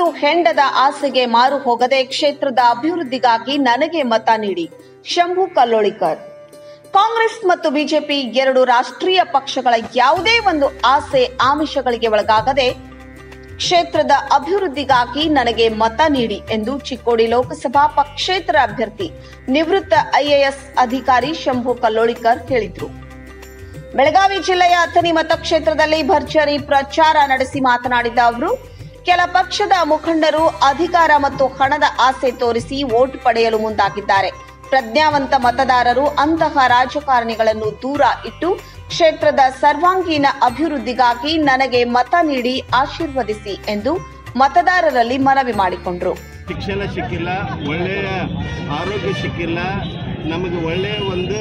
ಹೆಂಡದ ಆಸೆಗೆ ಮಾರು ಹೋಗದೆ ಕ್ಷೇತ್ರದ ಅಭಿವೃದ್ಧಿಗಾಗಿ ನನಗೆ ಮತ ನೀಡಿ. ಶಂಭು ಕಲ್ಲೋಳಿಕರ್. ಕಾಂಗ್ರೆಸ್ ಮತ್ತು ಬಿಜೆಪಿ ಎರಡು ರಾಷ್ಟ್ರೀಯ ಪಕ್ಷಗಳ ಯಾವುದೇ ಒಂದು ಆಸೆ ಆಮಿಷಗಳಿಗೆ ಒಳಗಾಗದೆ ಕ್ಷೇತ್ರದ ಅಭಿವೃದ್ಧಿಗಾಗಿ ನನಗೆ ಮತ ನೀಡಿ ಎಂದು ಚಿಕ್ಕೋಡಿ ಲೋಕಸಭಾ ಪಕ್ಷೇತರ ಅಭ್ಯರ್ಥಿ ನಿವೃತ್ತ ಐಎಎಸ್ ಅಧಿಕಾರಿ ಶಂಭು ಕಲ್ಲೋಳಿಕರ್ ಹೇಳಿದರು. ಬೆಳಗಾವಿ ಜಿಲ್ಲೆಯ ಅಥಣಿ ಮತಕ್ಷೇತ್ರದಲ್ಲಿ ಭರ್ಜರಿ ಪ್ರಚಾರ ನಡೆಸಿ ಮಾತನಾಡಿದ ಅವರು, ಕೆಲ ಪಕ್ಷದ ಮುಖಂಡರು ಅಧಿಕಾರ ಮತ್ತು ಹಣದ ಆಸೆ ತೋರಿಸಿ ವೋಟ್ ಪಡೆಯಲು ಮುಂದಾಗಿದ್ದಾರೆ. ಪ್ರಜ್ಞಾವಂತ ಮತದಾರರು ಅಂತಹ ರಾಜಕಾರಣಿಗಳನ್ನು ದೂರ ಇಟ್ಟು ಕ್ಷೇತ್ರದ ಸರ್ವಾಂಗೀಣ ಅಭಿವೃದ್ಧಿಗಾಗಿ ನನಗೆ ಮತ ನೀಡಿ ಆಶೀರ್ವದಿಸಿ ಎಂದು ಮತದಾರರಲ್ಲಿ ಮನವಿ ಮಾಡಿಕೊಂಡರು. ಶಿಕ್ಷಣ ಸಿಕ್ಕಿಲ್ಲ, ಒಳ್ಳೆಯ ಆರೋಗ್ಯ ಸಿಕ್ಕಿಲ್ಲ, ನಮಗೆ ಒಳ್ಳೆಯ ಒಂದು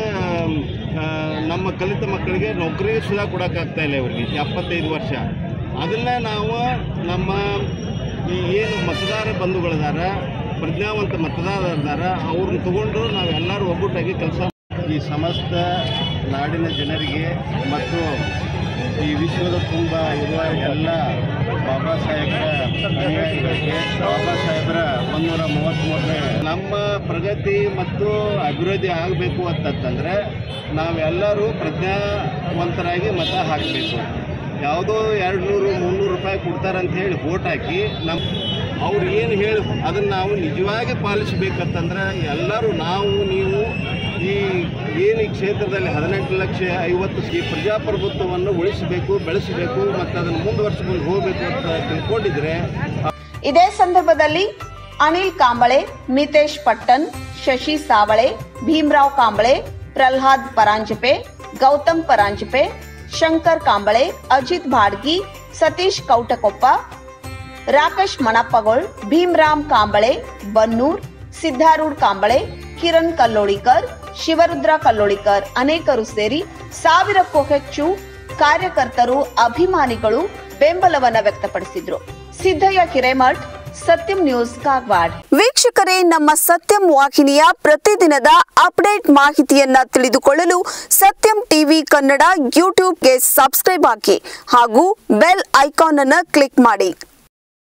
ನಮ್ಮ ಕಲಿತ ಮಕ್ಕಳಿಗೆ ನೌಕರಿ ಸುಧಾ ಕೊಡೋಕ್ಕಾಗ್ತಾ ಇಲ್ಲ. ಇವರಿಗೆ 75 ವರ್ಷ. ಅದನ್ನ ನಾವು ನಮ್ಮ ಈ ಏನು ಮತದಾರ ಬಂಧುಗಳಿದಾರ, ಪ್ರಜ್ಞಾವಂತ ಮತದಾರರಿದಾರ, ಅವ್ರನ್ನ ತಗೊಂಡು ನಾವೆಲ್ಲರೂ ಒಗ್ಗೂಟಾಗಿ ಕೆಲಸ ಈ ಸಮಸ್ತ ನಾಡಿನ ಜನರಿಗೆ ಮತ್ತು ಈ ವಿಶ್ವದ ತುಂಬ ಇರುವ ಎಲ್ಲ ಬಾಬಾ ಸಾಹೇಬರ ಅನುಯಾಯಿಗಳಿಗೆ ಬಾಬಾ ಸಾಹೇಬರ 133ನೇ ನಮ್ಮ ಪ್ರಗತಿ ಮತ್ತು ಅಭಿವೃದ್ಧಿ ಆಗಬೇಕು ಅಂತಂತಂದರೆ ನಾವೆಲ್ಲರೂ ಪ್ರಜ್ಞಾವಂತರಾಗಿ ಮತ ಹಾಕಬೇಕು. ಯಾವುದೋ 200-300 ರೂಪಾಯಿ ಕೊಡ್ತಾರಂತ ಹೇಳಿ ವೋಟ್ ಹಾಕಿ ಅವ್ರು ಏನು ಹೇಳಿ ಅದನ್ನು ನಾವು ನಿಜವಾಗಿ ಪಾಲಿಸಬೇಕಂತಂದ್ರೆ ಎಲ್ಲರೂ ನೀವು ಈ ಏನು ಈ ಕ್ಷೇತ್ರದಲ್ಲಿ 18,50,000 ಈ ಪ್ರಜಾಪ್ರಭುತ್ವವನ್ನು ಉಳಿಸಬೇಕು, ಬೆಳೆಸಬೇಕು ಮತ್ತು ಅದನ್ನು ಮುಂದುವರಿಸಿಕೊಂಡು ಹೋಗಬೇಕು ಅಂತ ತಿಳ್ಕೊಂಡಿದ್ರೆ. ಇದೇ ಸಂದರ್ಭದಲ್ಲಿ ಅನಿಲ್ ಕಾಂಬಳೆ, ಮಿತೇಶ್ ಪಟ್ಟಣ್, ಶಶಿ ಸಾವಳೆ, ಭೀಮರಾವ್ ಕಾಂಬಳೆ, ಪ್ರಹ್ಲಾದ್ ಪರಾಂಜಪೆ, ಗೌತಮ್ ಪರಾಂಜಪೆ, ಶಂಕರ್ ಕಾಂಬಳೆ, ಅಜಿತ್ ಬಾಡ್ಗಿ, ಸತೀಶ್ ಕೌಟಕೊಪ್ಪ, ರಾಕೇಶ್ ಮಣಪ್ಪಗೋಳ್, ಭೀಮರಾಮ್ ಕಾಂಬಳೆ, ಬನ್ನೂರ್, ಸಿದ್ದಾರೂಢ್ ಕಾಂಬಳೆ, ಕಿರಣ್ ಕಲ್ಲೋಳಿಕರ್, ಶಿವರುದ್ರ ಕಲ್ಲೋಳಿಕರ್ ಅನೇಕರು ಸೇರಿ 1000ಕ್ಕೂ ಹೆಚ್ಚು ಕಾರ್ಯಕರ್ತರು, ಅಭಿಮಾನಿಗಳು ಬೆಂಬಲವನ್ನ ವ್ಯಕ್ತಪಡಿಸಿದ್ರು. ಸಿದ್ದಯ್ಯ ಹಿರೇಮಠ್, ಸತ್ಯಂ ನ್ಯೂಸ್, ಕಾಗವಾಡ. ವೀಕ್ಷಕರೇ, ನಮ್ಮ ಸತ್ಯಂ ವಾಹಿನಿಯ ಪ್ರತಿದಿನದ ಅಪ್ಡೇಟ್ ಮಾಹಿತಿಯನ್ನ ತಿಳಿದುಕೊಳ್ಳಲು ಸತ್ಯಂ ಟಿವಿ ಕನ್ನಡ ಯೂಟ್ಯೂಬ್ಗೆ ಸಬ್ಸ್ಕ್ರೈಬ್ ಆಗಿ ಹಾಗೂ ಬೆಲ್ ಐಕಾನ್ ಅನ್ನು ಕ್ಲಿಕ್ ಮಾಡಿ.